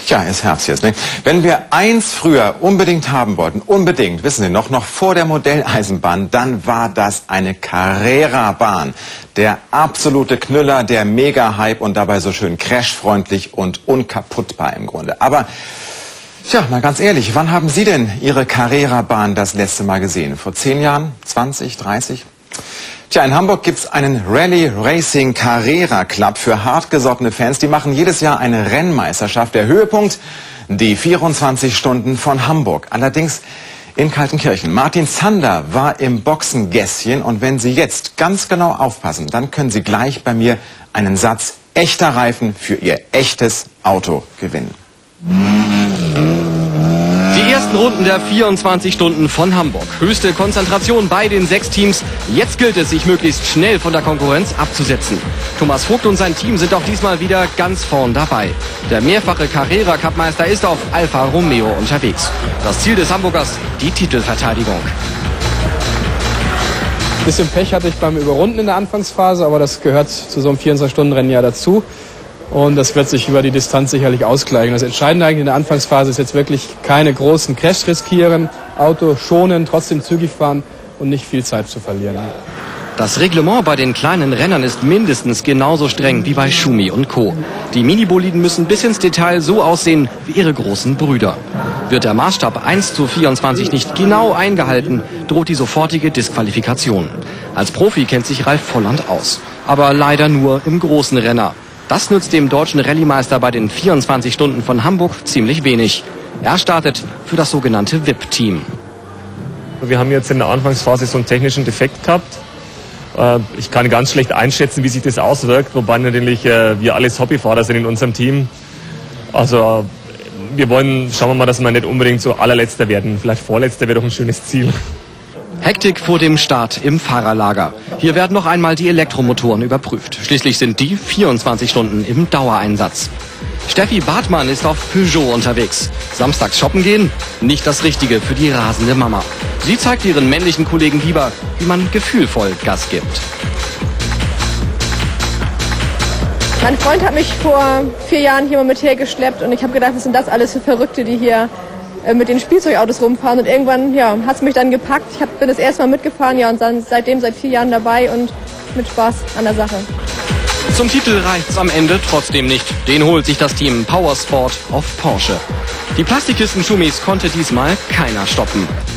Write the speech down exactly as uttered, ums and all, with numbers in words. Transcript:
Tja, ist Herbst jetzt, ne? Wenn wir eins früher unbedingt haben wollten, unbedingt, wissen Sie noch, noch vor der Modelleisenbahn, dann war das eine Carrera-Bahn. Der absolute Knüller, der Mega-Hype und dabei so schön crashfreundlich und unkaputtbar im Grunde. Aber, tja, mal ganz ehrlich, wann haben Sie denn Ihre Carrera-Bahn das letzte Mal gesehen? Vor zehn Jahren? zwanzig, dreißig? Tja, in Hamburg gibt's einen Rally Racing Carrera Club für hartgesottene Fans. Die machen jedes Jahr eine Rennmeisterschaft. Der Höhepunkt, die vierundzwanzig Stunden von Hamburg. Allerdings in Kaltenkirchen. Martin Zander war im Boxengässchen und wenn Sie jetzt ganz genau aufpassen, dann können Sie gleich bei mir einen Satz echter Reifen für Ihr echtes Auto gewinnen. Die ersten Runden der vierundzwanzig Stunden von Hamburg. Höchste Konzentration bei den sechs Teams. Jetzt gilt es, sich möglichst schnell von der Konkurrenz abzusetzen. Thomas Vogt und sein Team sind auch diesmal wieder ganz vorn dabei. Der mehrfache Carrera-Cup-Meister ist auf Alfa Romeo unterwegs. Das Ziel des Hamburgers, die Titelverteidigung. Ein bisschen Pech hatte ich beim Überrunden in der Anfangsphase, aber das gehört zu so einem vierundzwanzig-Stunden-Rennen ja dazu. Und das wird sich über die Distanz sicherlich ausgleichen. Das Entscheidende eigentlich in der Anfangsphase ist jetzt wirklich keine großen Crash riskieren, Auto schonen, trotzdem zügig fahren und nicht viel Zeit zu verlieren. Das Reglement bei den kleinen Rennern ist mindestens genauso streng wie bei Schumi und Co. Die Miniboliden müssen bis ins Detail so aussehen wie ihre großen Brüder. Wird der Maßstab eins zu vierundzwanzig nicht genau eingehalten, droht die sofortige Disqualifikation. Als Profi kennt sich Ralf Volland aus, aber leider nur im großen Renner. Das nützt dem deutschen Rallye-Meister bei den vierundzwanzig Stunden von Hamburg ziemlich wenig. Er startet für das sogenannte V I P-Team. Wir haben jetzt in der Anfangsphase so einen technischen Defekt gehabt. Ich kann ganz schlecht einschätzen, wie sich das auswirkt, wobei natürlich wir alles Hobbyfahrer sind in unserem Team. Also wir wollen, schauen wir mal, dass wir nicht unbedingt so allerletzter werden. Vielleicht vorletzter wäre doch ein schönes Ziel. Hektik vor dem Start im Fahrerlager. Hier werden noch einmal die Elektromotoren überprüft. Schließlich sind die vierundzwanzig Stunden im Dauereinsatz. Steffi Bartmann ist auf Peugeot unterwegs. Samstags shoppen gehen? Nicht das Richtige für die rasende Mama. Sie zeigt ihren männlichen Kollegen lieber, wie man gefühlvoll Gas gibt. Mein Freund hat mich vor vier Jahren hier mal mit hergeschleppt und ich habe gedacht, was sind das alles für Verrückte, die hier mit den Spielzeugautos rumfahren, und irgendwann ja, hat es mich dann gepackt. Ich hab, bin das erste Mal mitgefahren, ja, und dann seitdem seit vier Jahren dabei und mit Spaß an der Sache. Zum Titel reicht's am Ende trotzdem nicht. Den holt sich das Team Powersport auf Porsche. Die Plastikkisten-Schumis konnte diesmal keiner stoppen.